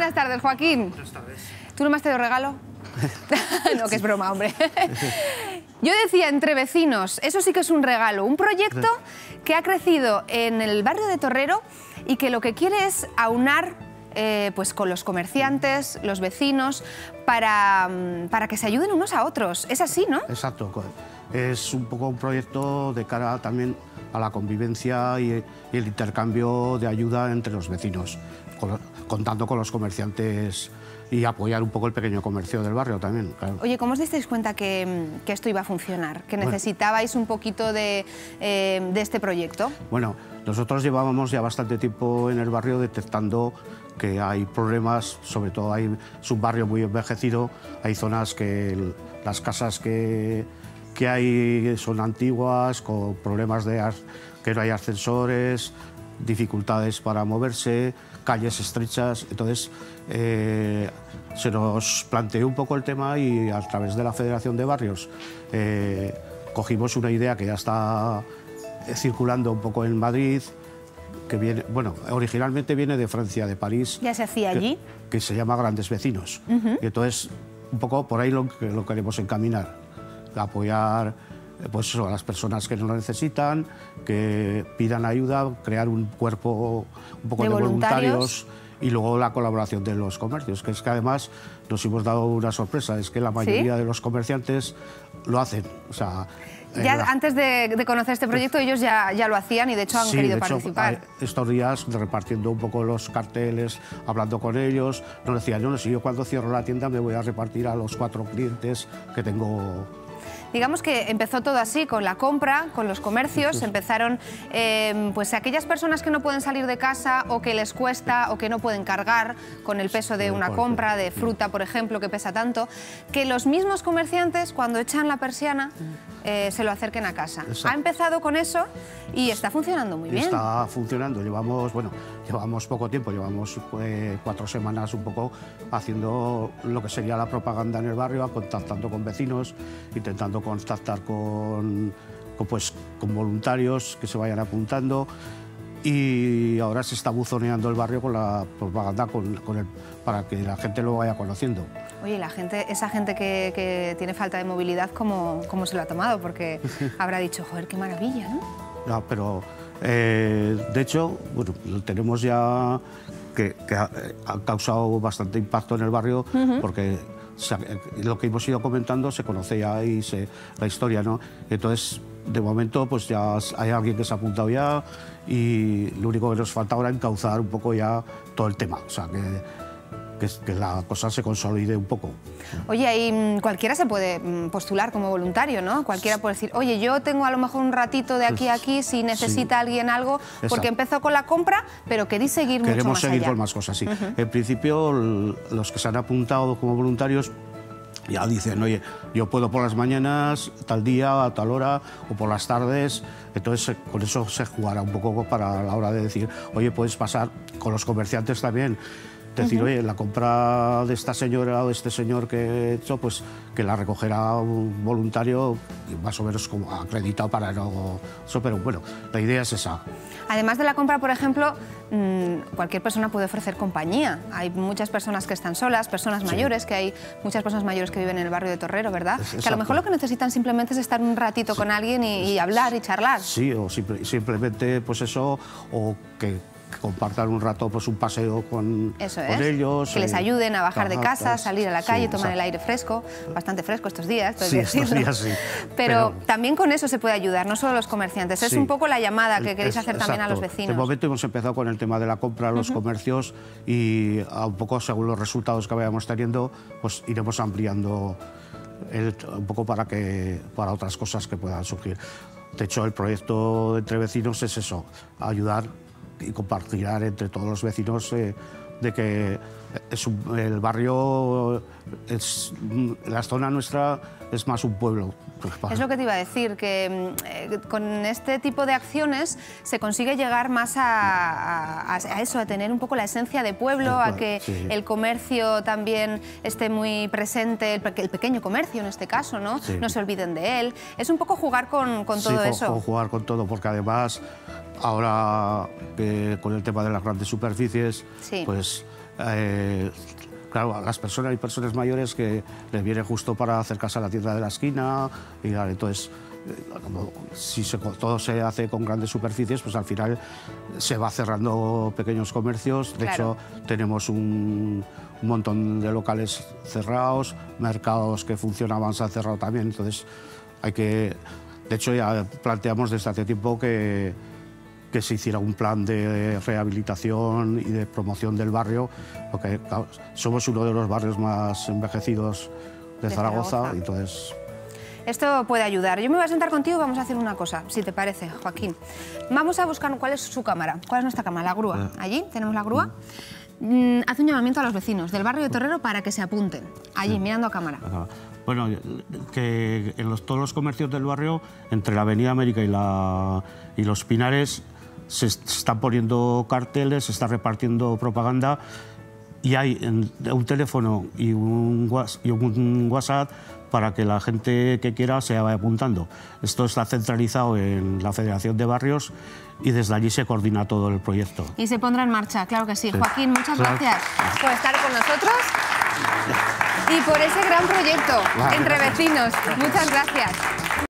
Buenas tardes, Joaquín. Buenas tardes. ¿Tú no me has traído regalo? No, que es broma, hombre. Yo decía, entre vecinos, eso sí que es un regalo, un proyecto que ha crecido en el barrio de Torrero y que lo que quiere es aunar pues con los comerciantes, los vecinos, para que se ayuden unos a otros. Es así, ¿no? Exacto. Es un poco un proyecto de cara también a la convivencia y el intercambio de ayuda entre los vecinos, contando con los comerciantes y apoyar un poco el pequeño comercio del barrio también, claro. Oye, ¿cómo os disteis cuenta que esto iba a funcionar? ¿Que necesitabais un poquito de este proyecto? Bueno, nosotros llevábamos ya bastante tiempo en el barrio detectando que hay problemas, sobre todo es un barrio muy envejecido, hay zonas que las casas que hay son antiguas, con problemas que no hay ascensores, dificultades para moverse, calles estrechas. Entonces se nos planteó un poco el tema y a través de la Federación de Barrios cogimos una idea que ya está circulando un poco en Madrid, que viene, bueno, originalmente viene de Francia, de París. ¿Ya se hacía allí? Que se llama Grandes Vecinos. Y entonces, un poco por ahí lo queremos encaminar, apoyar pues eso, a las personas que no lo necesitan, que pidan ayuda, crear un cuerpo un poco de voluntarios y luego la colaboración de los comercios, que es que además nos hemos dado una sorpresa, es que la mayoría de los comerciantes lo hacen, o sea... Ya antes de conocer este proyecto ellos ya lo hacían y de hecho han querido participar. Estos días repartiendo un poco los carteles, hablando con ellos, nos decían, no, si yo cuando cierro la tienda me voy a repartir a los 4 clientes que tengo. Digamos que empezó todo así, con la compra, con los comercios, empezaron pues aquellas personas que no pueden salir de casa o que les cuesta o que no pueden cargar con el peso de una compra, de fruta, por ejemplo, que pesa tanto, que los mismos comerciantes, cuando echan la persiana, se lo acerquen a casa. Exacto. Ha empezado con eso y está funcionando muy bien. Está funcionando, llevamos poco tiempo, llevamos 4 semanas un poco haciendo lo que sería la propaganda en el barrio, contactando con vecinos, intentando contactar con voluntarios que se vayan apuntando, y ahora se está buzoneando el barrio con la propaganda para que la gente lo vaya conociendo. Oye, esa gente que tiene falta de movilidad, ¿cómo se lo ha tomado? Porque habrá dicho, joder, qué maravilla, ¿no? No, pero de hecho, bueno, lo tenemos ya que ha causado bastante impacto en el barrio, porque lo que hemos ido comentando se conoce ya y la historia, ¿no? Entonces, de momento, pues ya hay alguien que se ha apuntado ya y lo único que nos falta ahora es encauzar un poco ya todo el tema, o sea, que la cosa se consolide un poco. Oye, ahí cualquiera se puede postular como voluntario, ¿no? Cualquiera puede decir, oye, yo tengo a lo mejor un ratito de aquí a aquí, si necesita alguien algo, porque empezó con la compra, pero queréis seguir mucho más allá. Queremos seguir con más cosas, sí. En principio, los que se han apuntado como voluntarios ya dicen, oye, yo puedo por las mañanas, tal día, a tal hora, o por las tardes. Entonces, con eso se jugará un poco para la hora de decir, oye, puedes pasar con los comerciantes también. Decir, oye, la compra de esta señora o de este señor que he hecho, pues que la recogerá un voluntario más o menos como acreditado para no... Eso, pero bueno, la idea es esa. Además de la compra, por ejemplo, cualquier persona puede ofrecer compañía. Hay muchas personas que están solas, personas mayores, que hay muchas personas mayores que viven en el barrio de Torrero, ¿verdad? Que a lo mejor lo que necesitan simplemente es estar un ratito con alguien y hablar y charlar. Sí, o simplemente pues eso, o que compartan un rato pues un paseo con ellos. Que les ayuden a bajar de casa, salir a la calle, tomar el aire fresco, bastante fresco estos días. Sí, estos días sí. Pero también con eso se puede ayudar, no solo los comerciantes. Es un poco la llamada que queréis hacer también a los vecinos. De momento hemos empezado con el tema de la compra a los comercios y un poco según los resultados que vayamos teniendo, pues iremos ampliando un poco para otras cosas que puedan surgir. De hecho, el proyecto de Entre Vecinos es eso, ayudar y compartir entre todos los vecinos de que el barrio, la zona nuestra es más un pueblo. Es lo que te iba a decir, que con este tipo de acciones se consigue llegar más a eso, a tener un poco la esencia de pueblo, a que el comercio también esté muy presente, el pequeño comercio en este caso, ¿no? No se olviden de él. Es un poco jugar con todo eso. Jugar con todo, porque además ahora con el tema de las grandes superficies, pues claro, a las personas, hay personas mayores que les viene justo para acercarse a la tienda de la esquina y entonces como si todo se hace con grandes superficies, pues al final se va cerrando pequeños comercios. De hecho, tenemos un montón de locales cerrados, mercados que funcionaban se han cerrado también. Entonces, de hecho, ya planteamos desde hace tiempo que se hiciera un plan de rehabilitación y de promoción del barrio, porque claro, somos uno de los barrios más envejecidos de Zaragoza. Entonces... Esto puede ayudar. Yo me voy a sentar contigo y vamos a hacer una cosa, si te parece, Joaquín. Vamos a buscar cuál es su cámara. ¿Cuál es nuestra cámara? La grúa. Allí tenemos la grúa. Haz un llamamiento a los vecinos del barrio de Torrero para que se apunten. Allí, mirando a cámara. Bueno, que en todos los comercios del barrio, entre la Avenida América y los Pinares, se están poniendo carteles, se está repartiendo propaganda y hay un teléfono y un WhatsApp para que la gente que quiera se vaya apuntando. Esto está centralizado en la Federación de Barrios y desde allí se coordina todo el proyecto. Y se pondrá en marcha, claro que sí. Joaquín, muchas gracias por estar con nosotros y por ese gran proyecto entre vecinos. Muchas gracias.